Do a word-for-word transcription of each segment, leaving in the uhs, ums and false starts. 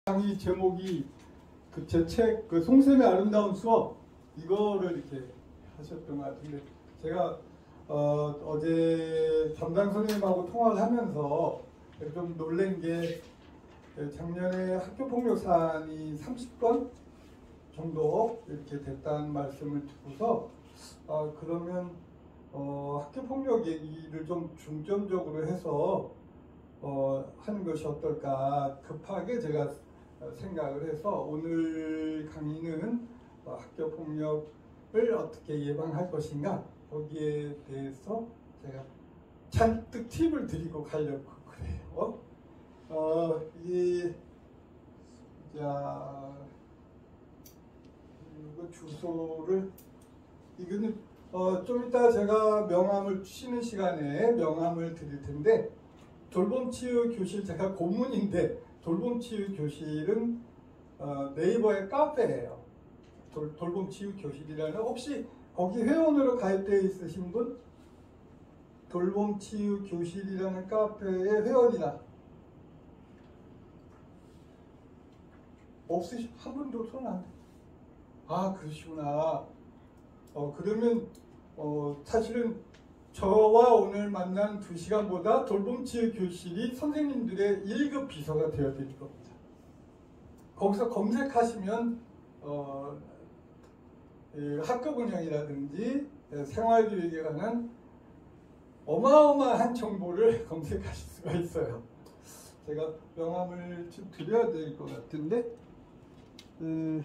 강의 제목이 그 제 책 그 송쌤의 아름다운 수업 이거를 이렇게 하셨던 것 같은데, 제가 어, 어제 담당 선생님하고 통화를 하면서 좀 놀란 게, 작년에 학교폭력 사안이 삼십 건 정도 이렇게 됐다는 말씀을 듣고서 아, 그러면 어, 학교폭력 얘기를 좀 중점적으로 해서 어, 하는 것이 어떨까 급하게 제가 생각을 해서, 오늘 강의는 어, 학교폭력을 어떻게 예방할 것인가, 거기에 대해서 제가 잔뜩 팁을 드리고 가려고 그래요. 어, 이, 자, 이거 주소를, 이거는 어, 좀 이따 제가 명함을 쉬는 시간에 명함을 드릴 텐데, 돌봄치유 교실, 제가 고문인데 돌봄치유 교실은 어, 네이버의 카페예요. 돌, 돌봄치유 교실이라는, 혹시 거기 회원으로 가입되어 있으신 분? 돌봄치유 교실이라는 카페의 회원이다. 없으시, 한 분도 손 안 돼. 아, 그러시구나. 어, 그러면 어, 사실은 저와 오늘 만난 두 시간보다 돌봄치유 교실이 선생님들의 일 급 비서가 되어 드릴 겁니다. 거기서 검색하시면 어, 학급 운영이라든지 생활교육에 관한 어마어마한 정보를 검색하실 수가 있어요. 제가 명함을 좀 드려야 될 것 같은데, 음,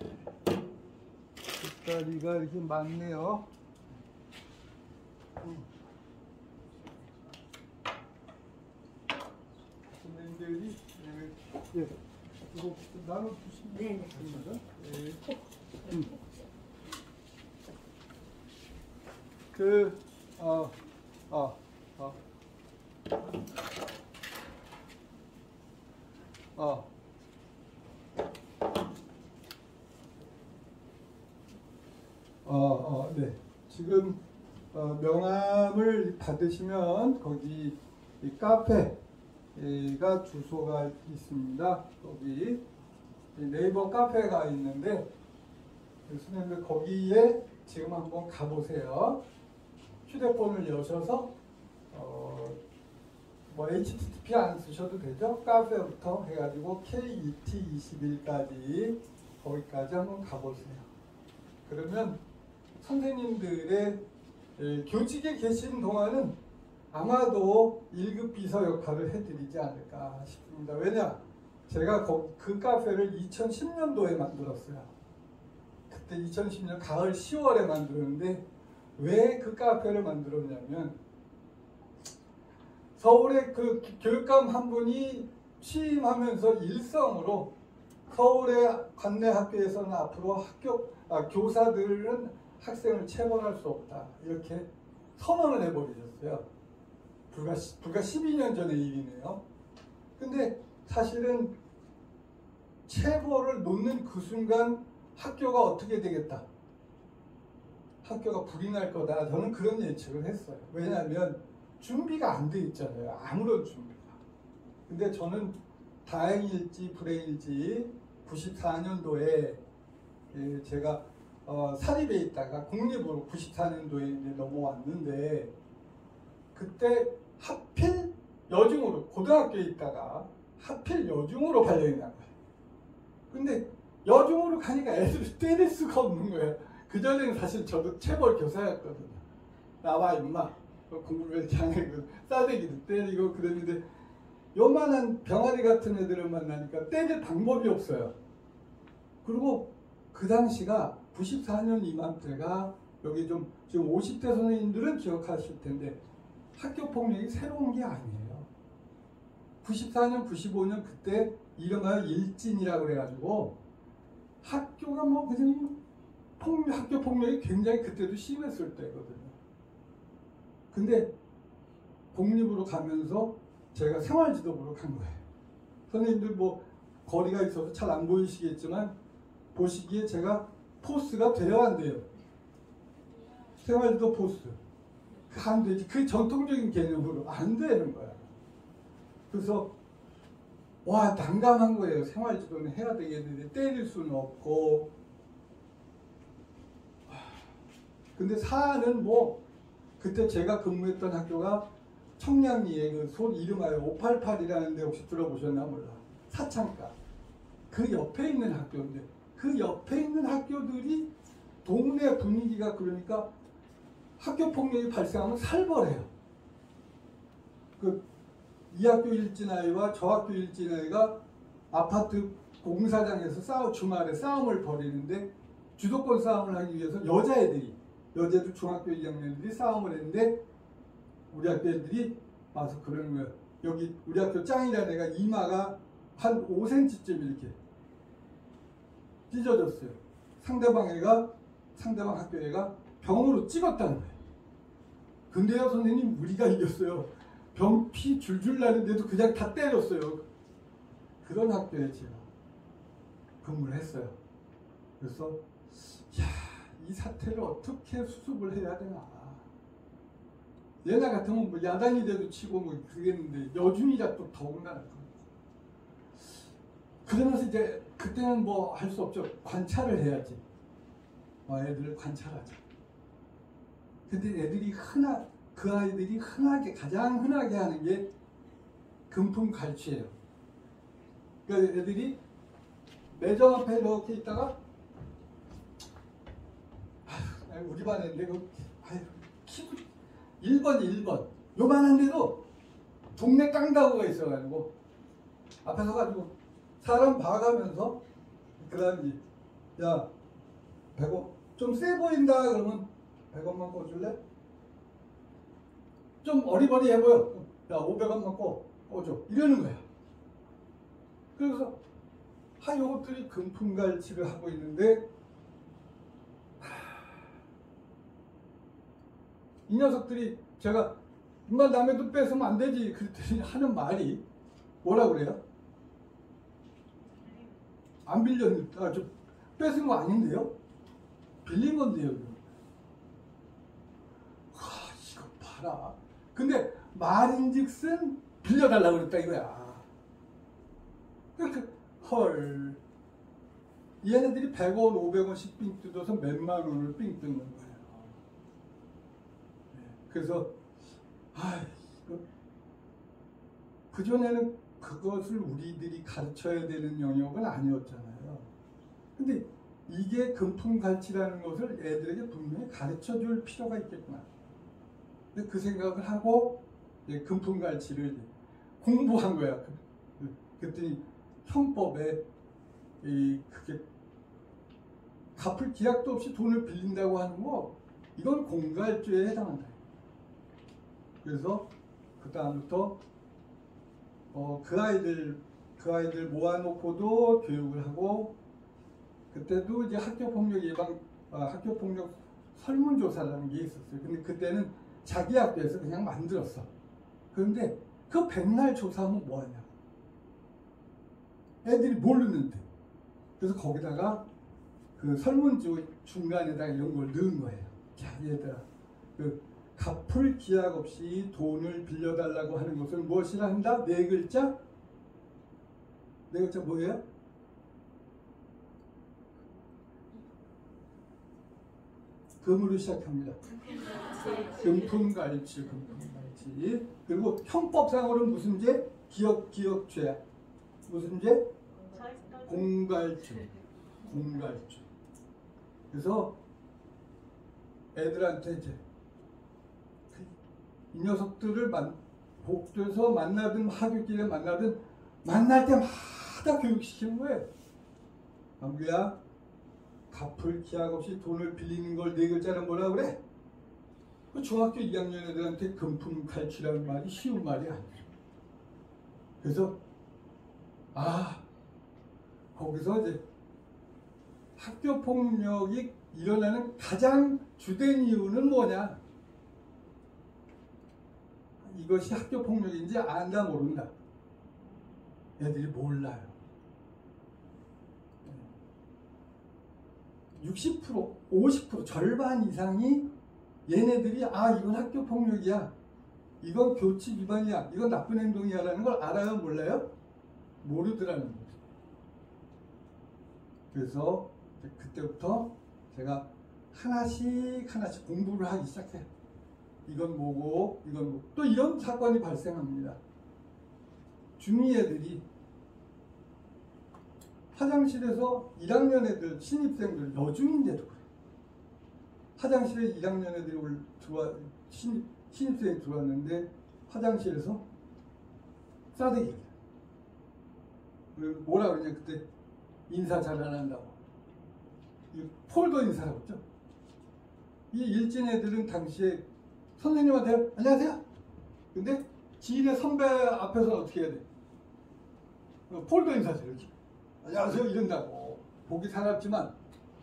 뒷다리가 이렇게 많네요. 음. 선생님들이 예, 예, 이거 나눠주시면 네, 됩니다. 예. 음. 그, 어, 어, 어, 어, 어, 어, 네. 지금 어, 명함을 받으시면 거기 이 카페가 주소가 있습니다. 거기 네이버 카페가 있는데, 선생님들 거기에 지금 한번 가보세요. 휴대폰을 여셔서 어, 뭐 에이치티티피 안 쓰셔도 되죠. 카페부터 해가지고 케이이티 이십일까지 거기까지 한번 가보세요. 그러면 선생님들의 예, 교직에 계신 동안은 아마도 일 급 비서 역할을 해드리지 않을까 싶습니다. 왜냐? 제가 거, 그 카페를 이천십 년도에 만들었어요. 그때 이천십 년 가을 시월에 만들었는데, 왜 그 카페를 만들었냐면, 서울에 그 교육감 한 분이 취임하면서 일성으로 서울의 관내 학교에서는 앞으로 학교 아, 교사들은 학생을 체벌할 수 없다, 이렇게 선언을 해버리셨어요. 불과, 불과 십이 년 전의 일이네요. 근데 사실은 체벌을 놓는 그 순간 학교가 어떻게 되겠다, 학교가 불이 날 거다, 저는 그런 예측을 했어요. 왜냐하면 준비가 안 돼 있잖아요. 아무런 준비가. 근데 저는 다행일지 불행일지 구십사 년도에 제가 어, 사립에 있다가 공립으로 구십사 년도에 이제 넘어왔는데, 그때 하필 여중으로, 고등학교에 있다가 하필 여중으로 발령이 난 거예요. 근데 여중으로 가니까 애들을 때릴 수가 없는 거예요. 그전에는 사실 저도 체벌 교사였거든요. 나와 임마, 공부를 왜 이렇게 안 해, 싸대기도 때리고 그랬는데, 요만한 병아리 같은 애들을 만나니까 때릴 방법이 없어요. 그리고 그 당시가 구십사 년 이맘때가, 여기 좀 지금 오십 대 선생님들은 기억하실 텐데 학교 폭력이 새로운 게 아니에요. 구십사 년, 구십오 년 그때 이른바 일진이라고 그래가지고 학교가 뭐 그냥 폭력, 학교 폭력이 굉장히 그때도 심했을 때거든요. 근데 공립으로 가면서 제가 생활지도부로 간 거예요. 선생님들 뭐 거리가 있어서 잘 안 보이시겠지만 보시기에 제가 포스가 돼요, 안 돼요? 생활지도 포스. 안 되지. 그 전통적인 개념으로 안 되는 거야. 그래서 와, 난감한 거예요. 생활지도는 해야 되겠는데 때릴 수는 없고. 근데 사는 뭐 그때 제가 근무했던 학교가 청량리에 그 소 이름하여 오팔팔이라는 데 혹시 들어보셨나 몰라. 사창가. 그 옆에 있는 학교인데 그 옆에 있는 학교들이 동네 분위기가 그러니까 학교 폭력이 발생하면 살벌해요. 그 이 학교 일진 아이와 저 학교 일진 아이가 아파트 공사장에서 싸우 주말에 싸움을 벌이는데 주도권 싸움을 하기 위해서 여자애들이 여자들 중학교 이 학년들이 싸움을 했는데 우리 학교 애들이 와서 그러는 거예요. 여기 우리 학교 짱이라는 애가 이마가 한 오 센티미터쯤 이렇게 찢어졌어요. 상대방 애가 상대방 학교 애가 병으로 찍었다는 거예요. 근데요 선생님 우리가 이겼어요. 병 피 줄줄 나는데도 그냥 다 때렸어요. 그런 학교에 제가 근무를 했어요. 그래서 야, 이 사태를 어떻게 수습을 해야 되나. 옛날 같으면 뭐 야단이 돼도 치고 뭐 그랬는데 요즘이라 또 더군다나. 그러면서 이제 그때는 뭐 할 수 없죠. 관찰을 해야지. 어, 애들을 관찰하자. 근데 애들이 흔하 그 아이들이 흔하게 가장 흔하게 하는 게 금품 갈취예요. 그러니까 애들이 매점 앞에 이렇게 있다가 아휴, 우리 반 애인데 그 아휴, 키도 일 번 일 번 요만한데도 동네 깡다구가 있어가지고 앞에 서가지고 사람 봐가면서 그 다음에 야 백 원 좀 세 보인다 그러면 백 원만 꿔줄래? 좀 어리버리해 보여. 야 오백 원만 꿔, 꿔줘 이러는 거야. 그래서 하 요것들이 금품갈취를 하고 있는데 이 녀석들이 제가 인마 남의 돈 뺏으면 안 되지 그랬더니 하는 말이 뭐라 그래요? 안 빌렸는데 아, 저 뺏은 거 아닌데요? 빌린 건데요. 와 이거 봐라. 근데 말인즉슨 빌려달라고 그랬다 이거야. 그러니까 헐 얘네들이 백 원 오백 원씩 삥 뜯어서 몇만 원을 삥 뜯는 거예요. 그래서 아 이거 그전에는 그것을 우리들이 가르쳐야 되는 영역은 아니었잖아요. 근데 이게 금품갈취라는 것을 애들에게 분명히 가르쳐 줄 필요가 있겠구나. 근데 그 생각을 하고 금품갈취를 공부한 거야. 그랬더니 형법에 이 그게 갚을 기약도 없이 돈을 빌린다고 하는 거 이건 공갈죄에 해당한다. 그래서 그 다음부터 어, 그 아이들 그 아이들 모아놓고도 교육을 하고 그때도 이제 학교 폭력 예방 아, 학교 폭력 설문조사라는 게 있었어요. 근데 그때는 자기 학교에서 그냥 만들었어. 그런데 그 백날 조사하면 뭐하냐? 애들이 모르는데. 그래서 거기다가 그 설문지 중간에다가 이런 걸 넣은 거예요. 자, 얘들아, 그 갚을 기약 없이 돈을 빌려달라고 하는 것을 무엇이라 한다? 네 글자? 네 글자 뭐예요? 금으로 시작합니다. 금품갈취, 금품갈취. 그리고 형법상으로는 무슨 죄? 기억, 기억죄. 무슨 죄? 공갈죄. 공갈죄. 그래서 애들한테 이제 이 녀석들을 만, 복도에서 만나든 하굣길에 만나든 만날 때마다 교육시키는 거예요. 남규야, 갚을 기약 없이 돈을 빌리는 걸 네 글자는 뭐라 그래? 그 중학교 이 학년 애들한테 금품갈취라는 말이 쉬운 말이 아니에요. 그래서 아 거기서 이제 학교 폭력이 일어나는 가장 주된 이유는 뭐냐? 이것이 학교 폭력인지 안다 모른다. 애들이 몰라요. 육십 퍼센트, 오십 퍼센트 절반 이상이 얘네들이 아 이건 학교 폭력이야, 이건 교칙 위반이야, 이건 나쁜 행동이야 라는 걸 알아요 몰라요? 모르더라는 거죠. 그래서 그때부터 제가 하나씩 하나씩 공부를 하기 시작해요. 이건 뭐고 이건 뭐고. 또 이런 사건이 발생합니다. 중이 애들이 화장실에서 일 학년 애들, 신입생들, 여중인데도 그래. 화장실에 일 학년 애들이 올, 들어와, 신입, 신입생이 들어왔는데 화장실에서 싸대기를. 뭐라 그러냐, 그때 인사 잘 안 한다고. 폴더 인사라고 했죠. 이 일진 애들은 당시에 선생님한테 안녕하세요. 근데 지인의 선배 앞에서는 어떻게 해야 돼? 폴더 인사죠. 이렇게. 안녕하세요 이런다고. 보기 사납지만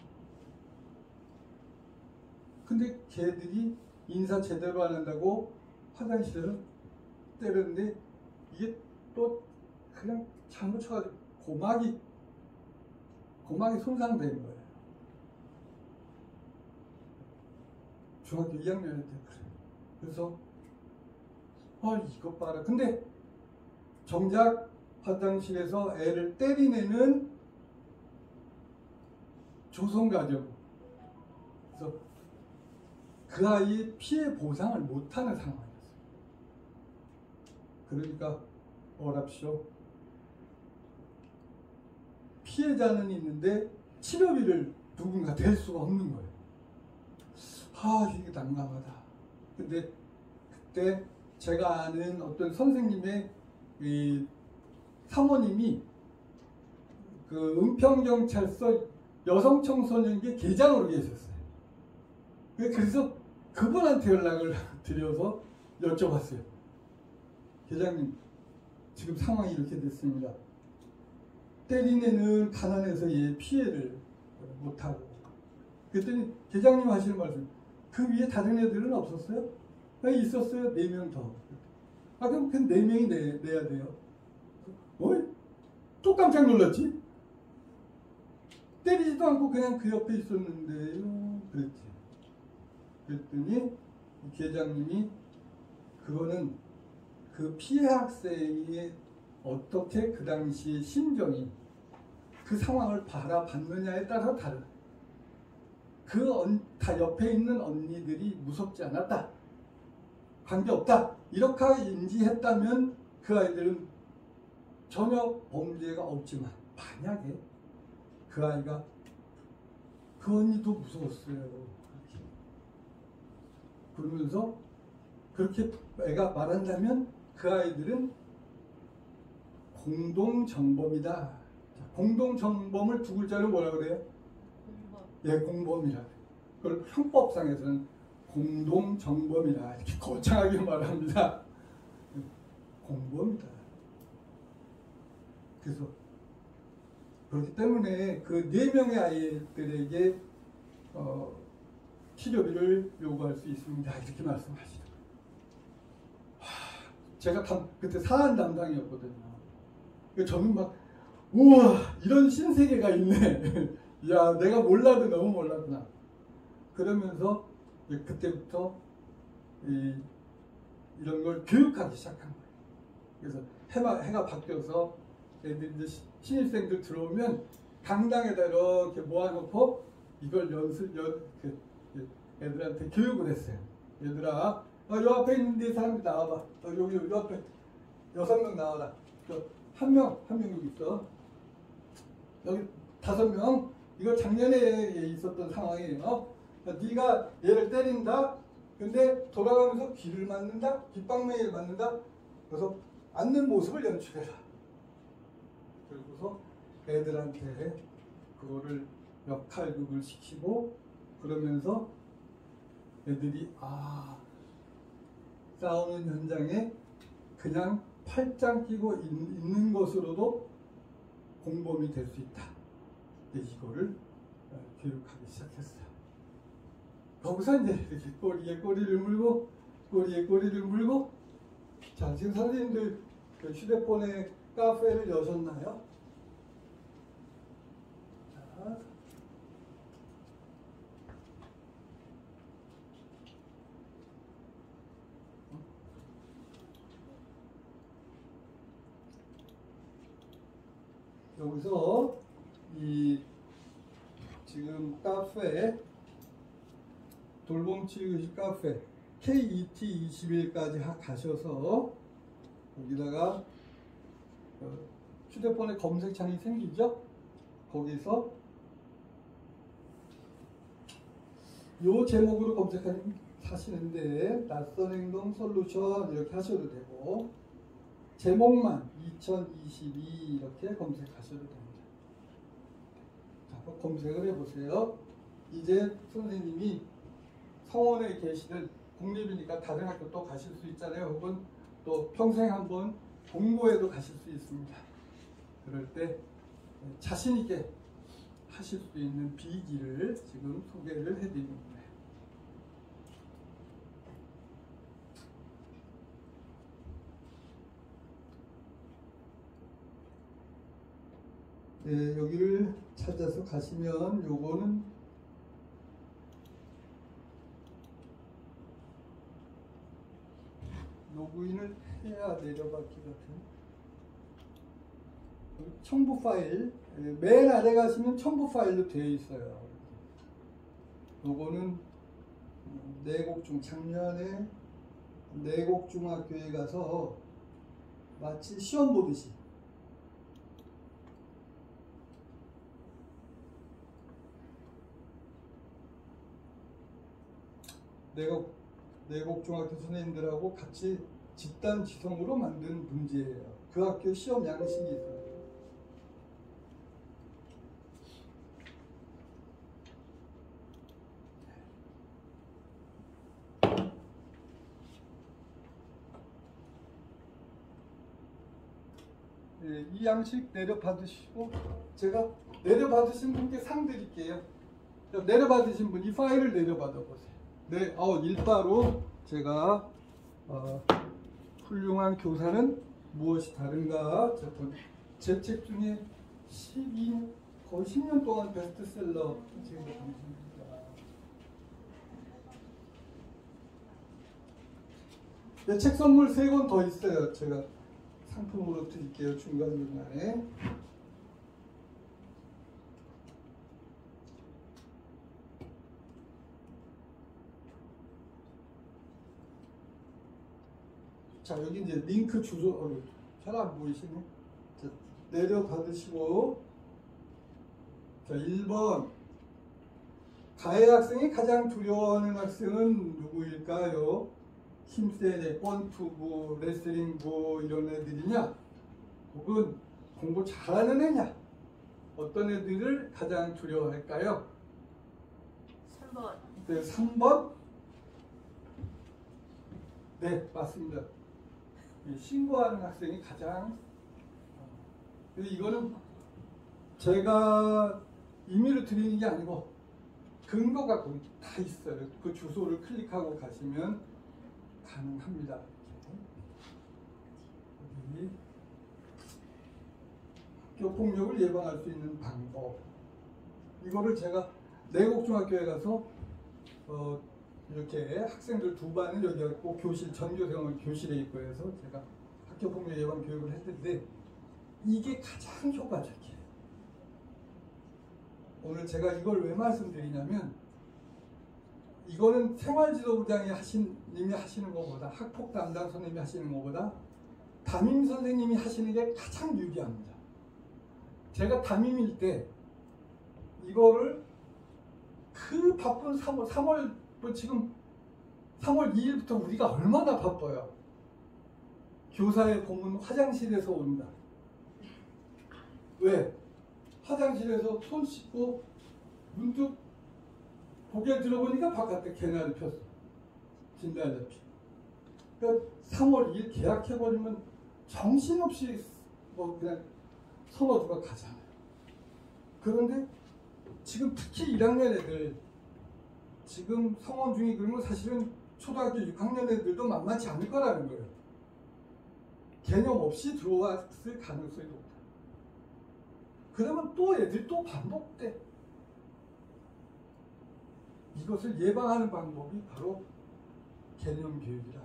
근데 걔들이 인사 제대로 안 한다고 화장실에서 때렸는데 이게 또 그냥 잘못 쳐가지고 고막이 고막이 손상된 거예요. 중학교 이 학년 때 그래. 그래서 아 이것 봐라. 근데 정작 화장실에서 애를 때린 애는 조선가정. 그래서 그 아이의 피해 보상을 못하는 상황이었어요. 그러니까 어랍쇼. 피해자는 있는데 치료비를 누군가 댈 수가 없는 거예요. 아 이게 난감하다. 근데 그때 제가 아는 어떤 선생님의 이 사모님이 그 은평경찰서 여성청소년기 계장으로 계셨어요. 그래서 그분한테 연락을 드려서 여쭤봤어요. 계장님, 지금 상황이 이렇게 됐습니다. 때린 애는 가난해서 얘 피해를 못하고. 그랬더니 계장님 하시는 말씀, 그 위에 다른 애들은 없었어요? 네, 있었어요. 네 명 더. 아, 그럼 그 네 명이 내, 내야 돼요. 어이? 또 깜짝 놀랐지? 때리지도 않고 그냥 그 옆에 있었는데요. 그랬지. 그랬더니 이 계장님이 그거는 그 피해 학생이 어떻게 그 당시 심정이 그 상황을 바라봤느냐에 따라 다르다. 그 언, 다 옆에 있는 언니들이 무섭지 않았다. 관계없다. 이렇게 인지했다면 그 아이들은 전혀 범죄가 없지만 만약에 그 아이가 그 언니도 무서웠어요. 그러면서 그렇게 애가 말한다면 그 아이들은 공동정범이다. 공동정범을 두 글자로 뭐라 그래요? 공범. 예, 공범이라. 그걸 형법상에서는 공동정범이다. 이렇게 거창하게 말합니다. 공범이다. 그래서 그렇기 때문에 그 네 명의 아이들에게 어, 치료비를 요구할 수 있습니다. 이렇게 말씀하시더라고요. 제가 담, 그때 사안 담당이었거든요. 저는 막 우와 이런 신세계가 있네. 야 내가 몰라도 너무 몰랐구나. 그러면서 그때부터 이, 이런 걸 교육하기 시작한 거예요. 그래서 해가, 해가 바뀌어서 애들 이제 신입생들 들어오면 강당에다 이렇게 모아놓고 이걸 연습 연 그, 애들한테 교육을 했어요. 얘들아, 어, 요 앞에 있는 데 사람들 나와봐. 어, 여기 요 앞에 여섯 명 나와라. 한 명, 한 명 여기 있어. 여기 다섯 명. 이거 작년에 있었던 상황이에요. 어? 네가 얘를 때린다. 근데 돌아가면서 귀를 맞는다. 귓방맹이를 맞는다. 그래서 앉는 모습을 연출해라. 그리고서 애들한테 그거를 역할극을 시키고 그러면서 애들이 아 싸우는 현장에 그냥 팔짱 끼고 있, 있는 것으로도 공범이 될 수 있다. 이거를 교육하기 시작했어요. 거기서 이제 이렇게 꼬리에 꼬리를 물고 꼬리에 꼬리를 물고 자 지금 선생님들 그 휴대폰에 카페를 여셨나요? 자. 여기서 이 지금 카페 돌봄치유식 카페 케이이티 이십일까지 가셔서 여기다가 휴대폰에 검색창이 생기죠? 거기서 요 제목으로 검색하시는데 낯선 행동 솔루션 이렇게 하셔도 되고 제목만 이천이십이 이렇게 검색하셔도 됩니다. 자, 한번 검색을 해보세요. 이제 선생님이 성원에 계시는 공립이니까 다른 학교 또 가실 수 있잖아요. 혹은 또 평생 한번 공고에도 가실 수 있습니다. 그럴 때 자신 있게 하실 수 있는 비기를 지금 소개를 해드립니다. 네, 여기를 찾아서 가시면 요거는 로그인을 해야 내려받기 같은 첨부 파일, 맨 아래 가시면 첨부 파일로 되어 있어요. 요거는 내곡중 작년에 내곡중학교에 가서 마치 시험 보듯이 내곡, 내곡중학교 선생님들하고 같이 집단 지성으로 만든 문제예요. 그 학교 시험 양식이 있어요. 네, 이 양식 내려받으시고 제가 내려받으신 분께 상 드릴게요. 내려받으신 분 이 파일을 내려받아 보세요. 네, 어, 일바로 제가 어, 훌륭한 교사는 무엇이 다른가 제 책 중에 십이 년, 거의 십 년 동안 베스트셀러 책으로 당첨입니다. 네, 책 선물 세 권 더 있어요. 제가 상품으로 드릴게요. 중간중간에. 자, 여기 이제 링크 주소, 어, 잘 안 보이시네. 자, 내려받으시고, 자, 일 번. 가해 학생이 가장 두려워하는 학생은 누구일까요? 힘센 애, 권투부, 레슬링부 이런 애들이냐? 혹은 공부 잘하는 애냐? 어떤 애들을 가장 두려워할까요? 삼 번. 네, 삼 번. 네, 맞습니다. 신고하는 학생이 가장 어, 이거는 제가 임의로 드리는 게 아니고 근거가 거기 다 있어요. 그 주소를 클릭하고 가시면 가능합니다. 여기 학교 폭력을 예방할 수 있는 방법. 이거를 제가 내곡중학교에 가서 어, 이렇게 학생들 두 반을 여기 갖고 교실 전교생은 교실에 있고 해서 제가 학교 폭력 예방 교육을 했는데 이게 가장 효과적이에요. 오늘 제가 이걸 왜 말씀드리냐면 이거는 생활지도부장이 하신 님이 하시는 것보다 학폭 담당 선생님이 하시는 것보다 담임 선생님이 하시는 게 가장 유리합니다. 제가 담임일 때 이거를 그 바쁜 삼월, 삼월 지금 삼월 이일부터 우리가 얼마나 바빠요. 교사의 봄은 화장실에서 온다. 왜? 화장실에서 손 씻고 문득 고개 들어보니까 바깥에 개나리 폈어. 진달 잡히. 그러니까 삼월 이일 계약해버리면 정신없이 뭐 그냥 서너주가 가잖아요. 그런데 지금 특히 일 학년 애들 지금 성원 중이 그러면 사실은 초등학교 육 학년 애들도 만만치 않을 거라는 거예요. 개념 없이 들어왔을 가능성이 높다. 그러면 또 애들 또 반복돼. 이것을 예방하는 방법이 바로 개념 교육이라.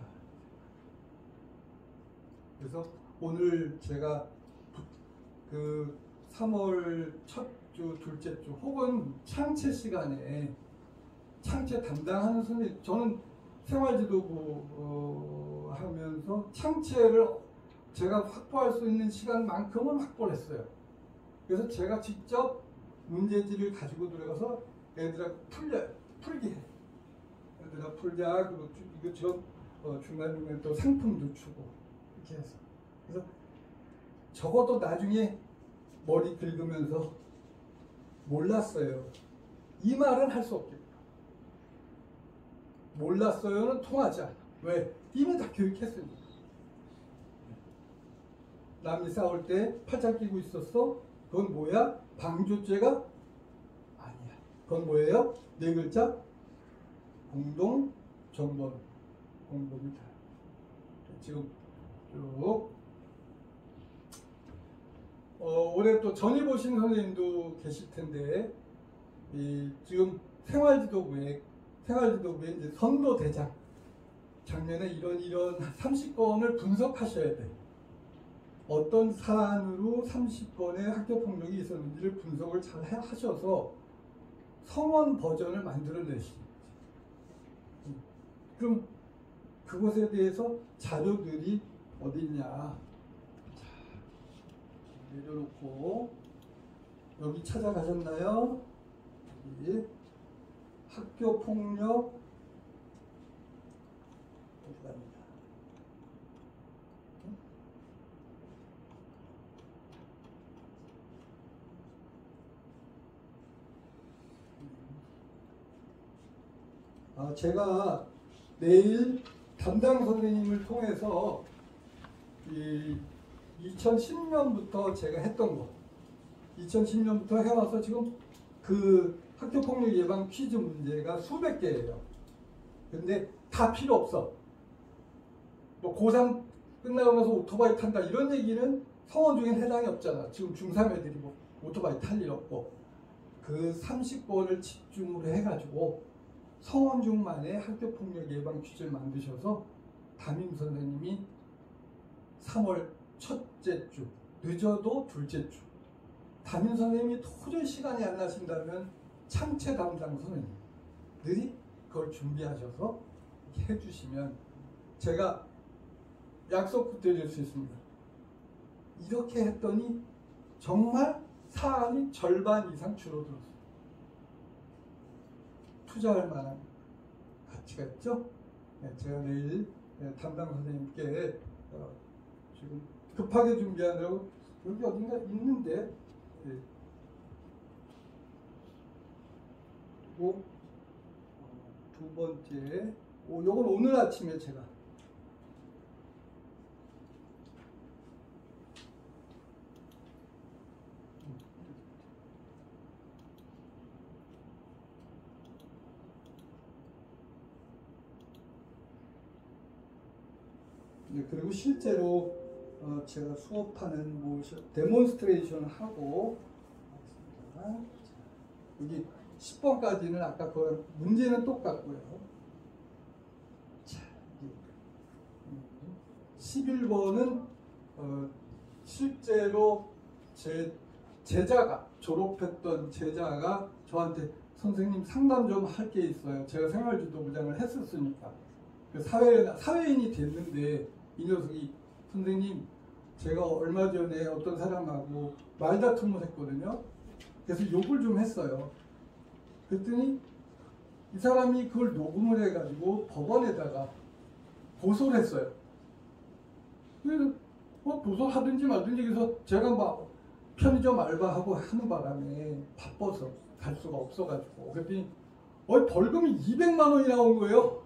그래서 오늘 제가 그 삼월 첫 주, 둘째 주 혹은 창체 시간에 창체 담당하는 선생님, 저는 생활지도부 어, 하면서 창체를 제가 확보할 수 있는 시간만큼은 확보를 했어요. 그래서 제가 직접 문제지를 가지고 들어가서 애들하고 풀려, 풀게 해. 애들하고 풀자. 그리고 이거 저 어, 중간중간에 또 상품도 주고 이렇게 해서. 그래서 적어도 나중에 머리 긁으면서 몰랐어요. 이 말은 할 수 없겠다. 몰랐어요는 통하지 않아. 왜? 이미 다 교육했으니까. 남이 싸울 때 팔짱 끼고 있었어? 그건 뭐야? 방조죄가 아니야. 그건 뭐예요? 네 글자? 공동 정범. 공범이다. 지금 쭉 어, 올해 또 전입 오신 선생님도 계실 텐데 이 지금 생활지도부에 생활지도부에 이제 선도대장 작년에 이런 이런 삼십 건을 분석하셔야 돼. 어떤 사안으로 삼십 건의 학교폭력이 있었는지를 분석을 잘 하셔서 성원 버전을 만들어내시죠. 그럼 그것에 대해서 자료들이 어디 있냐. 자, 내려놓고 여기 찾아가셨나요? 여기 학교폭력 어디 갑니다. 아, 제가 내일 담당 선생님을 통해서 이 이천십 년부터 제가 했던 거, 이천십 년부터 해와서 지금 그 학교폭력 예방 퀴즈 문제가 수백 개예요. 근데 다 필요 없어. 뭐 고삼 끝나고 나서 오토바이 탄다 이런 얘기는 성원 중엔 해당이 없잖아. 지금 중삼 애들이 뭐 오토바이 탈 일 없고. 그 삼십 번을 집중으로 해가지고 성원 중만의 학교폭력 예방 퀴즈를 만드셔서 담임 선생님이 삼월 첫째 주, 늦어도 둘째 주. 담임 선생님이 도저히 시간이 안 나신다면 창체 담당 선생님들이 그걸 준비하셔서 해주시면 제가 약속 드릴 수 있습니다. 이렇게 했더니 정말 사안이 절반 이상 줄어들었어요. 투자할 만한 가치가 있죠? 네, 제가 내일 담당 선생님께 어, 지금 급하게 준비하느라고 여기 어딘가 있는데 네. 그리고 두 번째 오, 요건 오늘 아침에 제가 네, 그리고 실제로 어, 제가 수업하는 뭐 데몬스트레이션 하고 여기 십 번까지는 아까 그 문제는 똑같고요. 자, 십일 번은 어, 실제로 제 제자가 졸업했던 제자가 저한테 선생님 상담 좀 할 게 있어요. 제가 생활지도부장을 했었으니까 그 사회 사회인이 됐는데 이 녀석이 선생님 제가 얼마 전에 어떤 사람하고 말다툼을 했거든요. 그래서 욕을 좀 했어요. 그랬더니 이 사람이 그걸 녹음을 해가지고 법원에다가 고소를 했어요. 그래서 뭐 고소하든지 말든지 해서 제가 막 편의점 알바하고 하는 바람에 바빠서 갈 수가 없어가지고 그랬더니 어, 벌금이 이백만 원이 나온 거예요.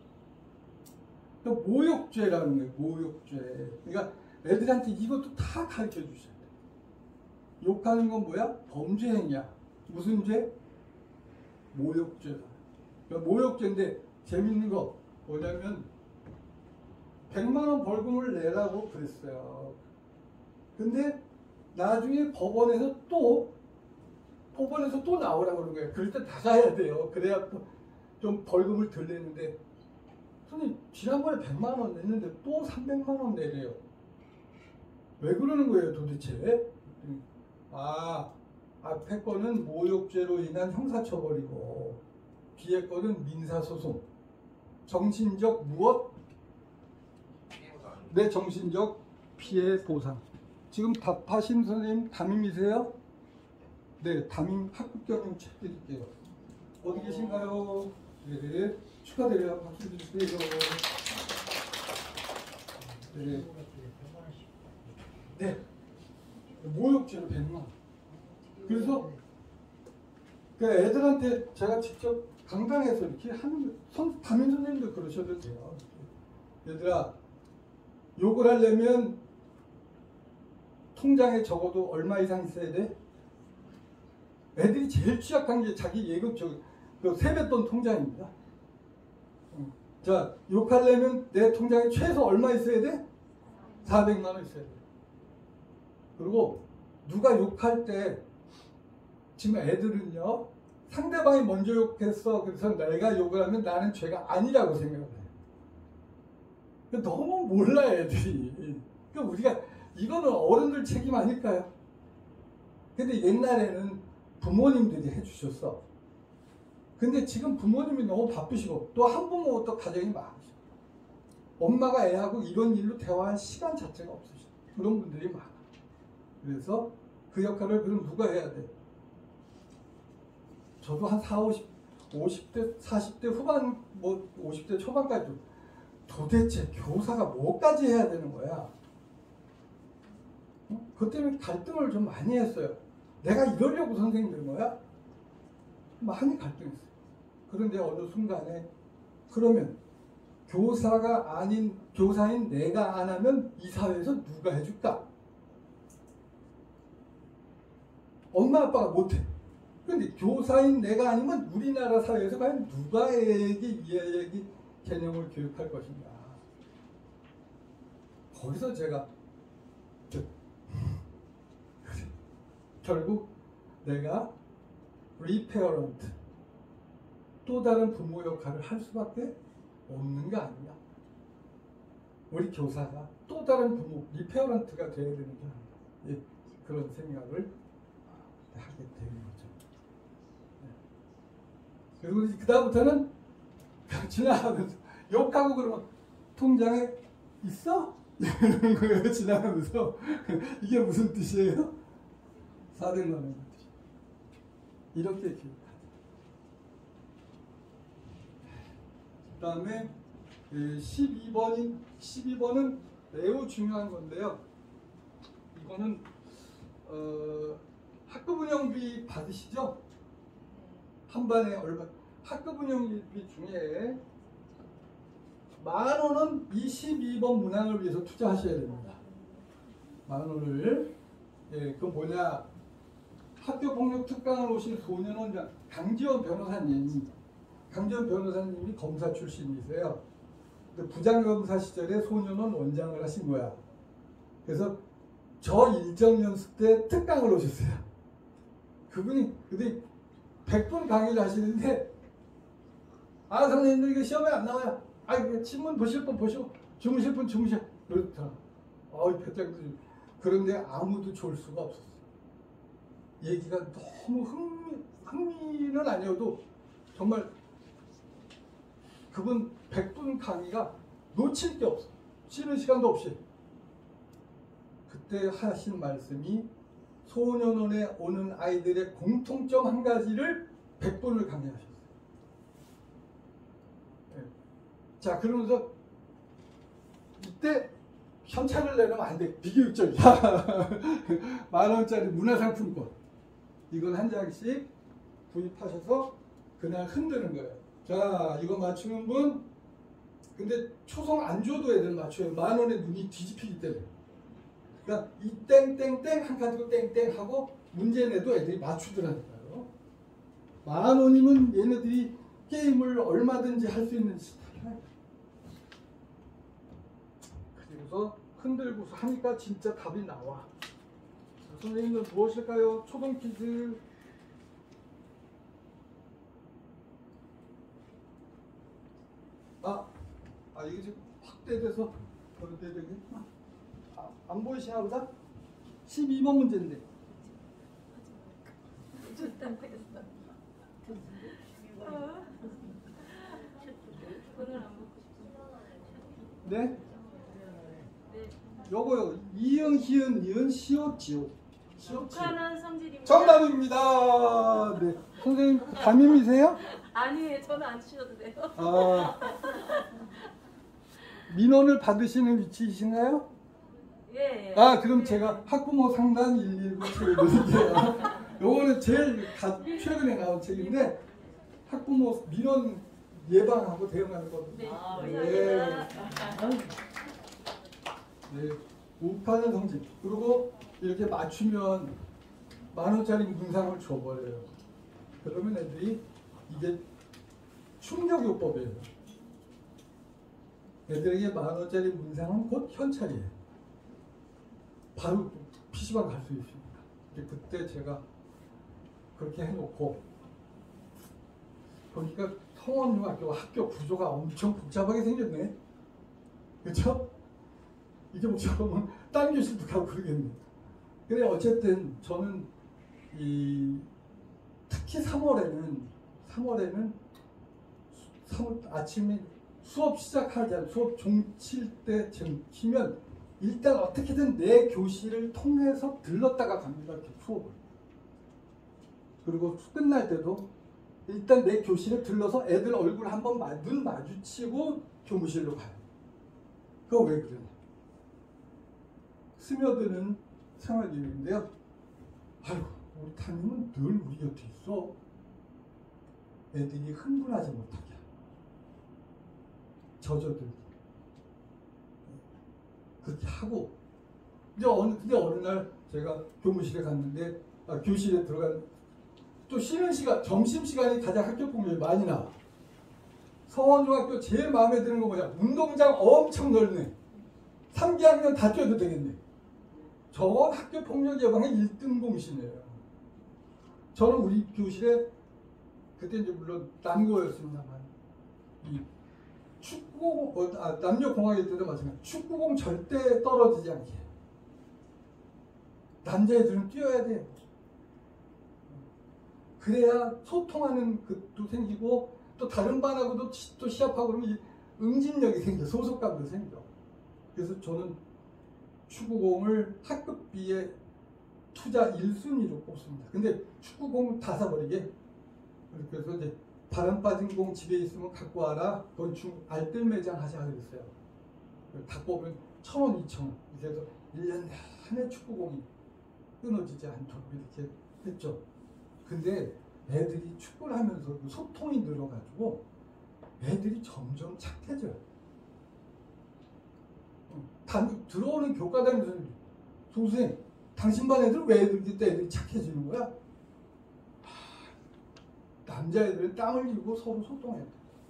모욕죄라는 거예요. 모욕죄. 그러니까 애들한테 이것도 다 가르쳐 주셔야 돼요. 욕하는 건 뭐야? 범죄 행위야. 무슨 죄? 모욕죄다. 그러니까 모욕죄인데 재밌는 거 뭐냐면 백만 원 벌금을 내라고 그랬어요. 근데 나중에 법원에서 또 법원에서 또 나오라고 그러는 거예요. 그럴 때 나가야 돼요. 그래야 좀 벌금을 덜 내는데 선생님 지난번에 백만 원 냈는데 또 삼백만 원 내래요. 왜 그러는 거예요 도대체? 아, 앞에 거는 모욕죄로 인한 형사처벌이고 뒤에 거는 민사소송. 정신적 무엇? 네, 정신적 피해 보상. 지금 답하신 선생님 담임이세요? 네, 담임 학급 경영 책 드릴게요. 어디 계신가요? 네, 축하드려요. 박수 주세요. 네. 네. 모욕죄로 백만 원. 그래서 그 애들한테 제가 직접 강당에서 이렇게 하는 선, 담임 선생님도 그러셔도 돼요. 얘들아, 욕을 하려면 통장에 적어도 얼마 이상 있어야 돼? 애들이 제일 취약한 게 자기 예금 저 그 세뱃돈 통장입니다. 어. 자, 욕하려면 내 통장에 최소 얼마 있어야 돼? 사백만 원 있어야 돼. 그리고 누가 욕할 때 지금 애들은요, 상대방이 먼저 욕했어. 그래서 내가 욕을 하면 나는 죄가 아니라고 생각을 해요. 너무 몰라 애들이. 그러니까 우리가 이거는 어른들 책임 아닐까요? 근데 옛날에는 부모님들이 해주셨어. 근데 지금 부모님이 너무 바쁘시고 또 한부모 또 가정이 많으시고 엄마가 애하고 이런 일로 대화할 시간 자체가 없으시고 그런 분들이 많아. 그래서 그 역할을 그럼 누가 해야 돼? 저도 한 사십, 오십 대, 사십 대 후반, 뭐 오십 대 초반까지도 도대체 교사가 뭐까지 해야 되는 거야? 어? 그 때문에 갈등을 좀 많이 했어요. 내가 이러려고 선생님 된 거야? 많이 갈등했어요. 그런데 어느 순간에 그러면 교사가 아닌 교사인 내가 안 하면 이 사회에서 누가 해줄까? 엄마 아빠가 못해. 근데 교사인 내가 아니면 우리나라 사회에서 과연 누가 애에게 이 애에게 개념을 교육할 것인가? 거기서 제가 결국 내가 리페어런트 또 다른 부모 역할을 할 수밖에 없는 거 아니냐? 우리 교사가 또 다른 부모 리페어런트가 돼야 되는 게 아니라 예, 그런 생각을 하게 되는 거죠. 그리고 그 다음부터는 지나가면서 욕하고 그러면 통장에 있어? 이러는 거예요. 지나가면서 이게 무슨 뜻이에요? 사백만 원 뜻. 이렇게 기억하죠. 그 다음에 십이 번인 십이 번은 매우 중요한 건데요. 이거는 어, 학급 운영비 받으시죠? 한 반에 얼마? 학급 운영비 중에 만 원은 이 십이 번 문항을 위해서 투자하셔야 됩니다. 만 원을. 예, 그 뭐냐? 학교 폭력 특강을 오신 소년원장 강지원 변호사님, 강지원 변호사님이 검사 출신이세요. 부장검사 시절에 소년원 원장을 하신 거야. 그래서 저 일정 연수 때 특강을 오셨어요. 그분이 근데 백 분 강의를 하시는데 아 선생님들 이거 시험에 안 나와요. 아 이거 신문 보실 분 보시고 주무실 분 주무셔. 그렇더라. 어이 배짱도 그런데 아무도 좋을 수가 없었어. 얘기가 너무 흥미, 흥미는 아니어도 정말 그분 백 분 강의가 놓칠 게 없어. 쉬는 시간도 없이. 그때 하신 말씀이 소년원에 오는 아이들의 공통점 한 가지를 백 번을 강의하셨어요. 네. 자, 그러면서 이때 현찰을 내놓으면 안 돼. 비교육적이야. 만 원짜리 문화상품권. 이건 한 장씩 구입하셔서 그날 흔드는 거예요. 자, 이거 맞추는 분. 근데 초성 안 줘도 애들 맞춰요. 만 원에 눈이 뒤집히기 때문에. 그러니까 이 땡땡땡 한 가지고 땡땡 하고 문제 내도 애들이 맞추더라니까요. 만 원이면 얘네들이 게임을 얼마든지 할 수 있는 스타일이에요. 그래서 흔들고서 하니까 진짜 답이 나와. 자, 선생님은 무엇일까요? 초등 퀴즈. 아, 아 이게 지금 확대돼서 버려야 되겠구나. 아, 안 보이시나 보다? 십이 번 문제인데. 오늘 안 먹고 싶어. 네? 네. 요거요. 이응, 희은, 니은, 시옷, 지옷. 시옷, 지옷. 북한은 성질입니다. 정답입니다. 네. 선생님 담임이세요? 아니에요. 저는 안 주셔도 돼요. 아, 민원을 받으시는 위치이신가요? 예. 예. 아, 그럼 예. 제가 학부모 상담 일일구 책을 드릴게요. 요거는 제일 가, 최근에 나온 책인데 학부모 민원 예방하고 대응하는 거거든요. 네. 아, 네. 감사합니다. 네. 욱하는 성질. 그리고 이렇게 맞추면 만 원짜리 문상을 줘버려요. 그러면 애들이 이게 충격요법이에요. 애들에게 만 원짜리 문상은 곧 현찰이에요. 바로 피시방 갈 수 있습니다. 그때 제가 그렇게 해놓고 보니까 성원중학교 학교 구조가 엄청 복잡하게 생겼네. 그렇죠? 이게 복잡하면 다른 교실도 가고 그러겠네. 근데 어쨌든 저는 이 특히 삼월에는 삼월에는 삼월 아침에 수업 시작하자 수업 종칠 때쯤 키면 일단 어떻게든 내 교실을 통해서 들렀다가 갑니다. 이렇게 수업을. 그리고 끝날 때도 일단 내 교실에 들러서 애들 얼굴 한번 눈 마주치고 교무실로 가요. 그거 왜 그러냐? 스며드는 생활교육인데요. 아유, 우리 담임은 늘 우리 곁에 있어. 애들이 흥분하지 못하게 젖어들기 그렇게 하고 이제 어느 근데 어느 날 제가 교무실에 갔는데 아, 교실에 들어간 또 쉬는 시간 점심 시간이 가장 학교 폭력이 많이 나와. 서원중학교 제일 마음에 드는 거 뭐냐? 운동장 엄청 넓네. 삼 기학년 다 뛰어도 되겠네. 저건 학교 폭력 예방의 일 등 공신이에요. 저는 우리 교실에 그때 이제 물론 남고였습니다만 이 축구공 어, 아, 남녀 공학일 때도 마찬가지. 축구공 절대 떨어지지 않게. 남자애들은 뛰어야 돼. 그래야 소통하는 것도 생기고 또 다른 반하고도 또 시합하고 그러면 응집력이 생겨. 소속감도 생겨. 그래서 저는 축구공을 학급비에 투자 일 순위로 꼽습니다. 근데 축구공 다 사버리게. 그래서 이제 바람 빠진 공 집에 있으면 갖고 와라. 그건 중 알뜰 매장 하자 그랬어요. 다 뽑으면 천 원, 이천 원. 그래서 일 년 내내 축구공이 끊어지지 않도록 이렇게 했죠. 근데 애들이 축구를 하면서 소통이 늘어가지고 애들이 점점 착해져요. 단, 들어오는 교과단에서 선생님, 당신 반 애들 왜 이렇게 애들이 착해지는 거야? 하, 남자애들은 땀 흘리고 서로 소통해야 돼.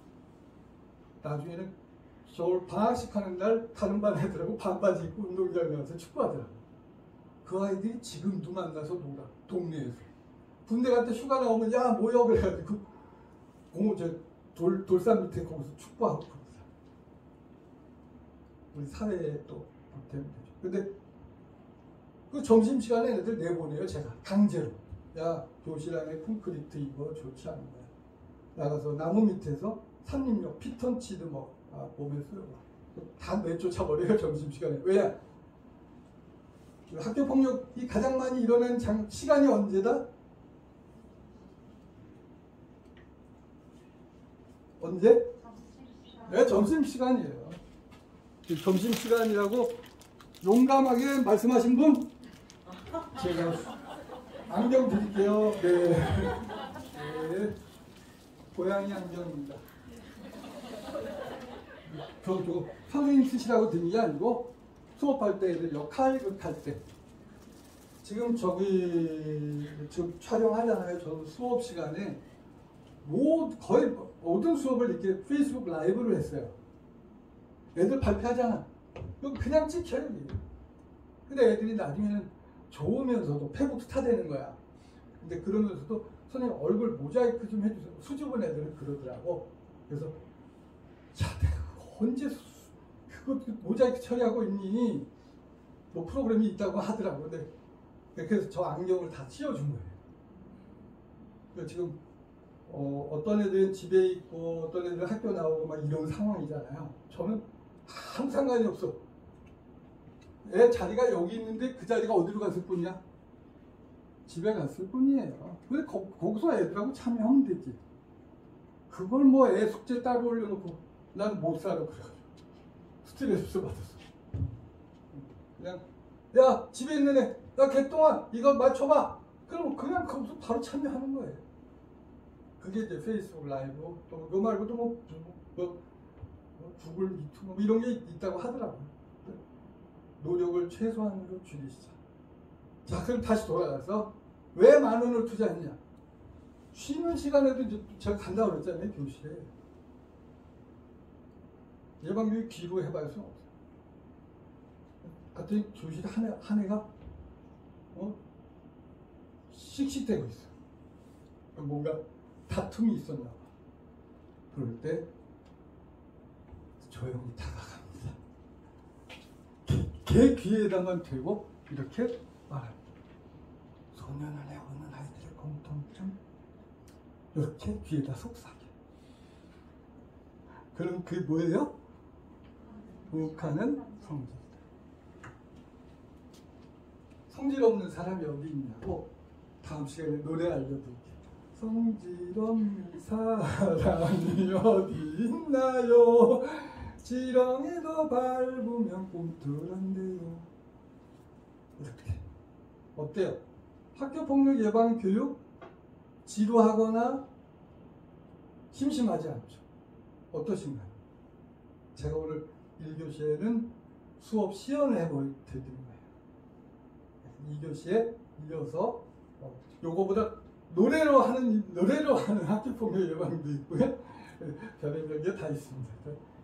나중에는 겨울 방학식 하는 날 다른 반 애들하고 반바지 입고 운동장에 가서 축구하더라고. 그 아이들이 지금도 만나서 놀아. 동네에서. 군대 갈 때 휴가 나오면 야 모여 그래가지고 공을 저 돌, 돌산 밑에 거기서 축구하고 그러자. 우리 사회에 또 보태면 되죠. 근데 그 점심시간에 애들 내보내요. 제가 강제로. 야 교실 안에 콘크리트 이거 좋지 않은 거야. 나가서 나무 밑에서 삼림역 피톤치드 뭐 아, 보면서요. 다 내쫓아버려요. 점심시간에. 왜? 학교폭력이 가장 많이 일어나는 장, 시간이 언제다? 언제? 네, 점심시간이에요. 점심시간이라고 용감하게 말씀하신 분? 제가 안경 드릴게요. 네. 네. 고양이 안경입니다. 저, 저 선생님 쓰시라고 드는 게 아니고 수업할 때 애들 역할극할 때 지금 저기 지금 촬영하잖아요. 저는 수업 시간에 뭐 거의 모든 수업을 이렇게 페이스북 라이브를 했어요. 애들 발표하잖아. 그럼 그냥 찍혀요. 근데 애들이 나중에는 좋으면서도 페북 스타 되는 거야. 근데 그러면서도 선생님 얼굴 모자이크 좀 해주세요. 수줍은 애들은 그러더라고. 그래서 야 내가 언제 그거 모자이크 처리하고 있니? 뭐 프로그램이 있다고 하더라고. 근데 그래서 저 안경을 다 씌워준 거예요. 그러니까 지금 어, 어떤 애들은 집에 있고 어떤 애들은 학교 나오고 막 이런 상황이잖아요. 저는 아무 상관이 없어. 애 자리가 여기 있는데 그 자리가 어디로 갔을 뿐이야? 집에 갔을 뿐이에요. 근데 거, 거기서 애들하고 참여하면 되지. 그걸 뭐 애 숙제 따로 올려놓고 난 못 살아 그래가지고 스트레스 받았어. 그냥 야 집에 있는 애, 야 개똥아 이거 맞춰봐. 그럼 그냥 거기서 바로 참여하는 거예요. 그게 이제 페이스북 라이브 또 그거 말고도 뭐, 뭐, 뭐 구글 미투 뭐 이런 게 있다고 하더라고요. 노력을 최소한으로 줄이시자. 자 그럼 다시 돌아가서 왜 만 원을 투자했냐? 쉬는 시간에도 이제 제가 간다고 그랬잖아요 교실에. 예방교육 귀로 해봐야 소용 없어요. 하여튼 교실 한, 해, 한 해가 어? 씩씩대고 있어요. 뭔가 다툼이 있었나 봐. 그럴 때 조용히 다가갑니다. 개, 개 귀에다만 대고 이렇게 말합니다. 소년원에 오는 아이들의 공통점 이렇게 귀에다 속삭여. 그럼 그게 뭐예요? 욱하는 성질. 성질 없는 사람이 어디 있냐고 다음 시간에 노래 알려드릴게요. 성질 없는 사람이 어디 있나요? 지렁이도 밟으면 꿈틀한데요. 이렇게 어때요? 학교폭력 예방 교육 지루하거나 심심하지 않죠? 어떠신가요? 제가 오늘 일 교시에는 수업 시연을 해보여드린 거예요. 이 교시에 이어서 어, 요거보다 노래로 하는 노래로 하는 학교폭력 예방도 있고요. 별의별 게 다 있습니다.